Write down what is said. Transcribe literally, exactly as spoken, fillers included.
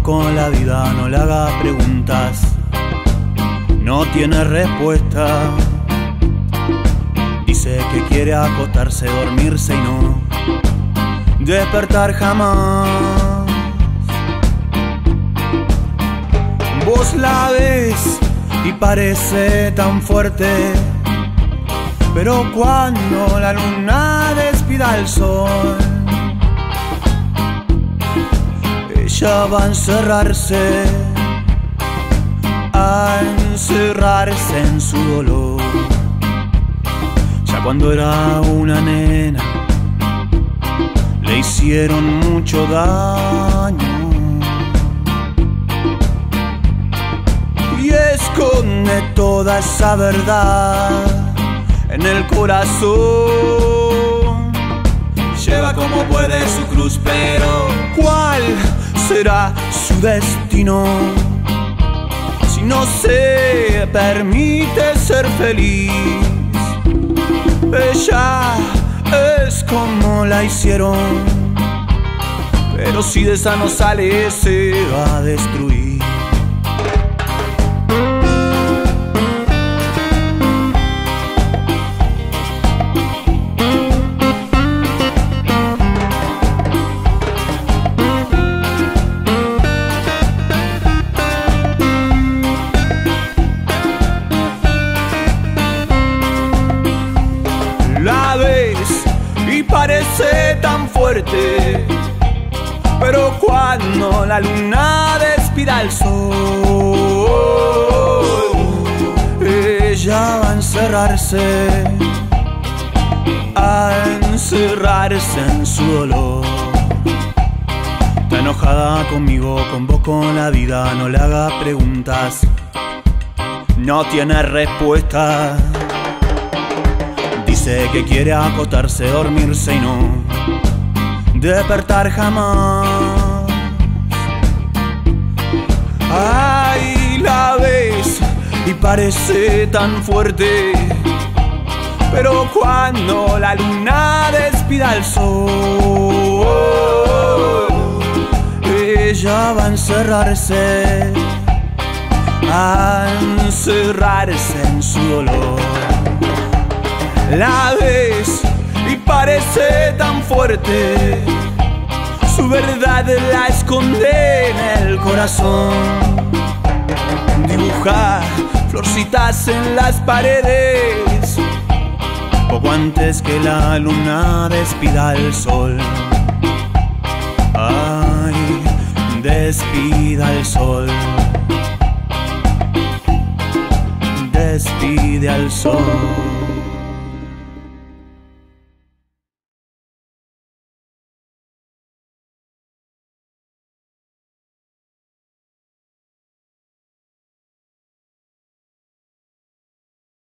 poco la vida, no le haga preguntas, no tiene respuesta. Dice que quiere acostarse, dormirse y no despertar jamás. Vos la ves y parece tan fuerte, pero cuando la luna despida al sol, ella va a encerrarse, a encerrarse en su dolor. Ya cuando era una nena le hicieron mucho daño y esconde toda esa verdad en el corazón. Lleva como puede su cruz, pero ¿cuál será su destino si no se permite ser feliz? Ella es como la hicieron, pero si de esa no sale se va a destruir. La ves y parece tan fuerte, pero cuando la luna despida al sol, ella va a encerrarse, a encerrarse en su dolor. Está enojada conmigo, convoco la vida, no le haga preguntas, no tiene respuesta. Dice que quiere acostarse, dormirse y no despertar jamás. Ay, la ves y parece tan fuerte, pero cuando la luna despida al sol, ella va a encerrarse, a encerrarse en su dolor. La ves y parece tan fuerte, su verdad la esconde en el corazón. Dibuja florcitas en las paredes, poco antes que la luna despida al sol. Ay, despida al sol, despide al sol.